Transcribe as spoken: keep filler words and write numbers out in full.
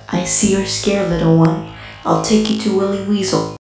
I see you're scared, little one. I'll take you to Willy Weasel.